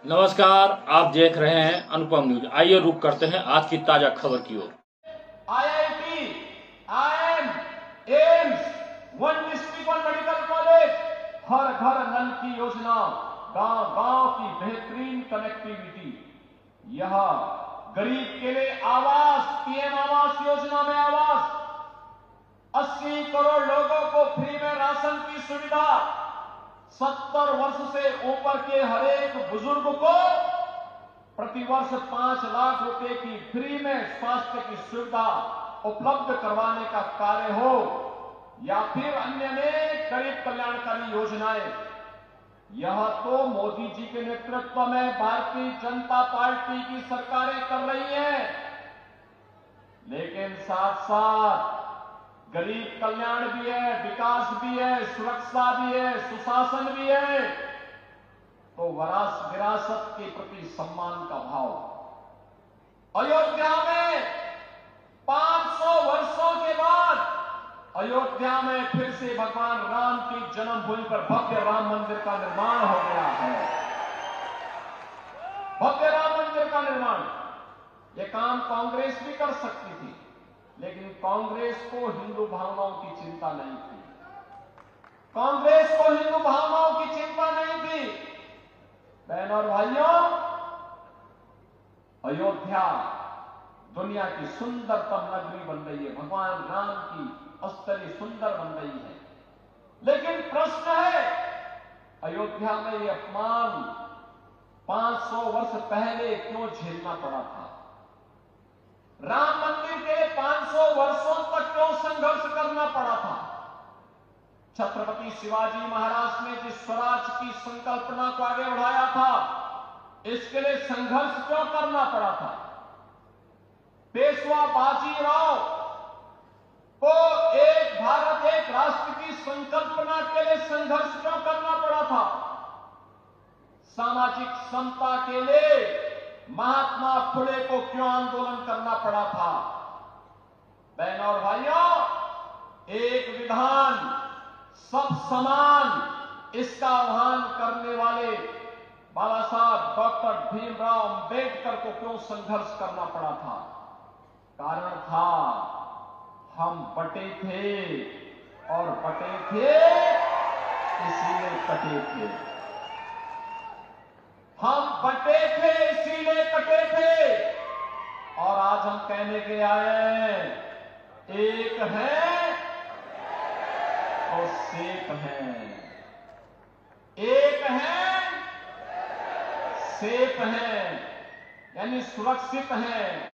नमस्कार, आप देख रहे हैं अनुपम न्यूज। आइए रुक करते हैं आज की ताजा खबर की ओर। IIT, IIM, AIIMS, one district one medical college, हर घर नल की योजना, गांव गांव की बेहतरीन कनेक्टिविटी, यह गरीब के लिए आवास, पीएम आवास योजना में आवास, 80 करोड़ लोगों को फ्री में राशन की सुविधा, 70 वर्ष से ऊपर के हरेक बुजुर्ग को प्रतिवर्ष 5 लाख रुपए की फ्री में स्वास्थ्य की सुविधा उपलब्ध करवाने का कार्य हो, या फिर अन्य अनेक गरीब कल्याणकारी योजनाएं, यह तो मोदी जी के नेतृत्व में भारतीय जनता पार्टी की सरकारें कर रही हैं। लेकिन साथ साथ गरीब कल्याण भी है, विकास भी है, सुरक्षा भी है, सुशासन भी है, तो विरासत के प्रति सम्मान का भाव। अयोध्या में 500 वर्षों के बाद अयोध्या में फिर से भगवान राम की जन्मभूमि पर भव्य राम मंदिर का निर्माण हो गया है। भव्य राम मंदिर का निर्माण, यह काम कांग्रेस भी कर सकती थी, लेकिन कांग्रेस को हिंदू भावनाओं की चिंता नहीं थी। कांग्रेस को हिंदू भावनाओं की चिंता नहीं थी। बहनों और भाइयों, अयोध्या दुनिया की सुंदरतम नगरी बन रही है, भगवान राम की स्थली सुंदर बन रही है। लेकिन प्रश्न है, अयोध्या में यह अपमान 500 वर्ष पहले क्यों झेलना पड़ा था? राम मंदिर के 500 वर्षों तक क्यों संघर्ष करना पड़ा था? छत्रपति शिवाजी महाराज ने जिस स्वराज की संकल्पना को आगे बढ़ाया था, इसके लिए संघर्ष क्यों करना पड़ा था? पेशवा बाजीराव को एक भारत एक राष्ट्र की संकल्पना के लिए संघर्ष क्यों करना पड़ा था? सामाजिक समता के लिए महात्मा फुले को क्यों आंदोलन करना पड़ा था? बहनों और भाइयों, एक विधान सब समान, इसका आह्वान करने वाले बाबा साहब डॉक्टर भीमराव अंबेडकर को क्यों संघर्ष करना पड़ा था? कारण था, हम बटे थे, और बटे थे इसीलिए कटे थे। हम बटे थे इसीलिए कटे थे, और आज हम कहने के आए, एक है और सेफ है। एक है, सेफ है, यानी सुरक्षित है।